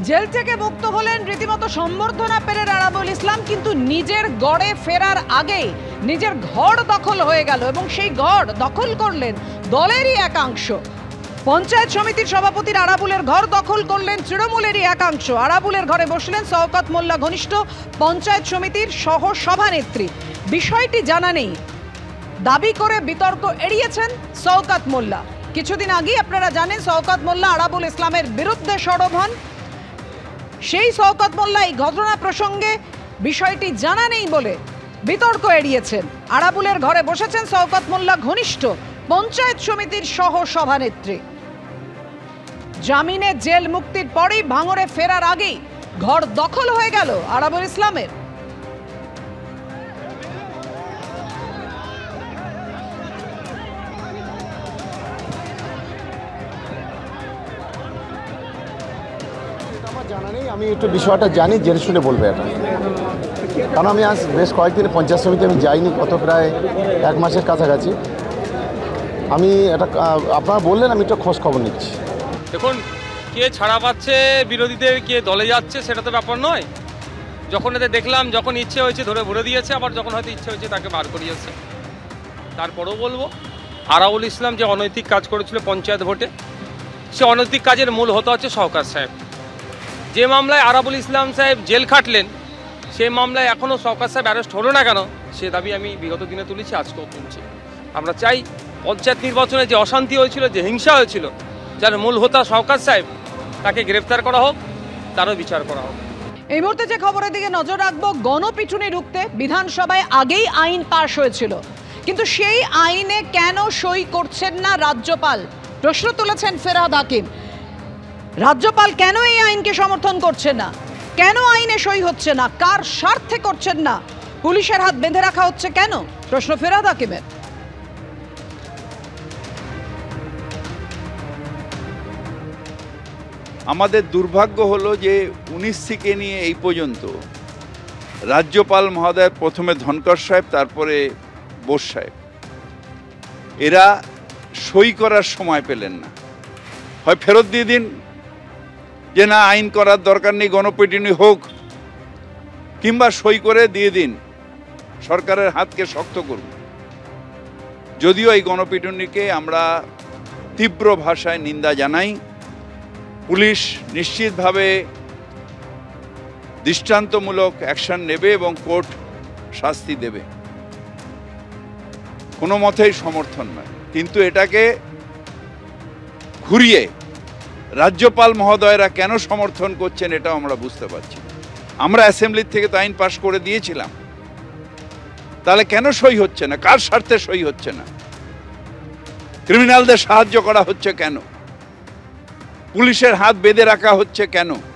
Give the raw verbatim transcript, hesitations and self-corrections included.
Jail থেকে মুক্ত হলেন রীতিমতো সম্বর্ধনা পেলেন আরাবুল ইসলাম, কিন্তু নিজের গড়ে ফেরার আগে নিজের ঘর দখল হয়ে গেল এবং সেই ঘর দখল করলেন দলেরই একাংশ। পঞ্চায়েত সমিতির সভাপতির আরাবুলের ঘর দখল করলেন তৃণমূলেরই একাংশ। আরাবুলের ঘরে বসলেন শওকত মোল্লা ঘনিষ্ঠ পঞ্চায়েত সমিতির সহ সভানেত্রী। বিষয়টি জানা নেই দাবি করে বিতর্ক এড়িয়েছেন শওকত মোল্লা। কিছুদিন আগে আপনারা জানেন শওকত মোল্লা আরাবুল ইসলামের বিরুদ্ধে সরব হন। সেই শওকত মোল্লা এই ঘটনা প্রসঙ্গে বিষয়টি জানা নেই বলে বিতর্ক এড়িয়েছেন। আরাবুলের ঘরে বসেছেন শওকত মোল্লা ঘনিষ্ঠ পঞ্চায়েত সমিতির সহ সভানেত্রী। জামিনে জেল মুক্তির পরেই ভাঙড়ে ফেরার আগেই ঘর দখল হয়ে গেল আরাবুল ইসলামের। জানা নেই, আমি একটু বিষয়টা জানি, জেনে শুনে বলবো এটা। কারণ আমি আজ বেশ কয়েকদিন পঞ্চায়েত সমিতি আমি যাইনি, কত প্রায় এক মাসের কাছাকাছি। আমি এটা আপনারা বললেন, আমি একটু খোঁজ খবর নিচ্ছি। দেখুন, কে ছাড়া পাচ্ছে বিরোধীদের, কে দলে যাচ্ছে সেটা তো ব্যাপার নয়। যখন এতে দেখলাম, যখন ইচ্ছে হয়েছে ধরে ভরে দিয়েছে, আবার যখন হয়তো ইচ্ছে হয়েছে তাকে বার করিয়েছে। তারপরেও বলবো, আরাবুল ইসলাম যে অনৈতিক কাজ করেছিল পঞ্চায়েত ভোটে, সে অনৈতিক কাজের মূল হতে হচ্ছে শওকত সাহেব। যে মামলায় আরাবুল ইসলাম সাহেব জেল খাটলেন, সেই মামলায় এখনও শওকত সাহেব অ্যারেস্ট হলো না কেন, সে দাবি আমি বিগত দিনে তুলেছি, আজকেও তুলছি। আমরা চাই পঞ্চায়েত নির্বাচনে যে অশান্তি হয়েছিল, যে হিংসা হয়েছিল, যার মূল হোতা শওকত সাহেব, তাকে গ্রেফতার করা হোক, তারও বিচার করা হোক। এই মুহূর্তে যে খবরের দিকে নজর রাখবো, গণপিটুনি রুখতে বিধানসভায় আগেই আইন পাশ হয়েছিল, কিন্তু সেই আইনে কেন সই করছেন না রাজ্যপাল? প্রশ্ন তুলেছেন ফেরহাদ হাকিম। রাজ্যপাল কেন এই আইনকে সমর্থন করছেন না? কেন আইনে সই হচ্ছে না? কার স্বার্থে করছেন না? পুলিশের হাত বেঁধে রাখা হচ্ছে কেন? প্রশ্ন ফেরহাদ হাকিমের। আমাদের দুর্ভাগ্য হলো যে উনিশ থেকে নিয়ে এই পর্যন্ত রাজ্যপাল মহোদয়, প্রথমে ধনকর সাহেব, তারপরে বোস সাহেব, এরা সই করার সময় পেলেন না। হয় ফেরত দিয়ে দিন, যে না আইন করার দরকার নেই, গণপিটুনি হোক, কিংবা সই করে দিয়ে দিন, সরকারের হাতকে শক্ত করুন। যদিও এই গণপিটুনিকে আমরা তীব্র ভাষায় নিন্দা জানাই, পুলিশ নিশ্চিতভাবে দৃষ্টান্তমূলক অ্যাকশন নেবে এবং কোর্ট শাস্তি দেবে, কোনো মতেই সমর্থন নয়। কিন্তু এটাকে ঘুরিয়ে রাজ্যপাল মহোদয়রা কেন সমর্থন করছেন এটাও আমরা বুঝতে পারছি। আমরা অ্যাসেম্বলির থেকে তো আইন পাশ করে দিয়েছিলাম, তাহলে কেন সই হচ্ছে না? কার স্বার্থে সই হচ্ছে না? ক্রিমিনালদের সাহায্য করা হচ্ছে কেন? পুলিশের হাত বেঁধে রাখা হচ্ছে কেন?